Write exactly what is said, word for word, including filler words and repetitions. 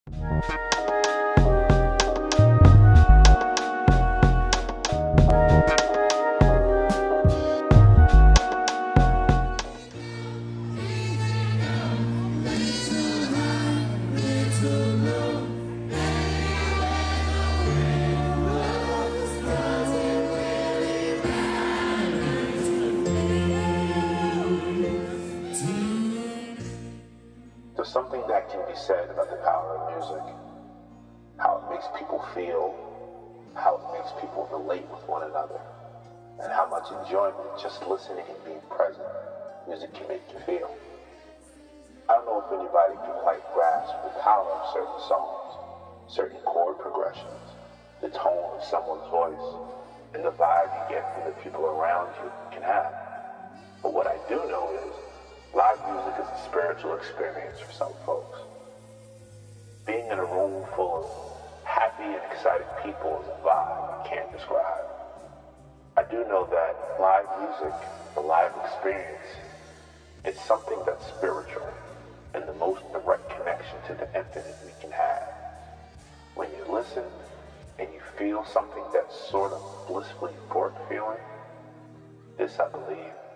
There's something that can be said about the power of music, how it makes people feel, how it makes people relate with one another, and how much enjoyment just listening and being present music can make you feel. I don't know if anybody can quite grasp the power of certain songs, certain chord progressions, the tone of someone's voice, and the vibe you get from the people around you can have. But what I do know is live music is a spiritual experience for some folks. Being in a room full of happy and excited people is a vibe I can't describe. I do know that live music, the live experience, it's something that's spiritual and the most direct connection to the infinite we can have. When you listen and you feel something that's sort of blissfully euphoric feeling, this I believe